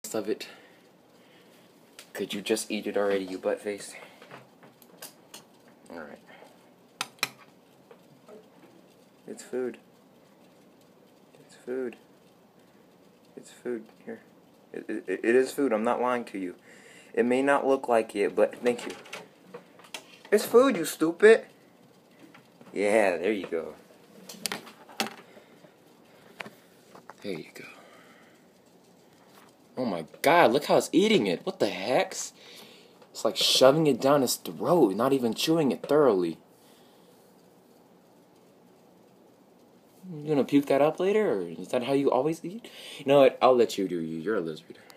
of it. Could you just eat it already, you butt face? Alright. It's food. It's food. It's food. Here. It is food. I'm not lying to you. It may not look like it, but thank you. It's food, you stupid. Yeah, there you go. There you go. Oh my god, look how it's eating it. What the heck? It's like shoving it down its throat, not even chewing it thoroughly. You gonna puke that up later, or is that how you always eat? You know what? I'll let you do you. You're a lizard.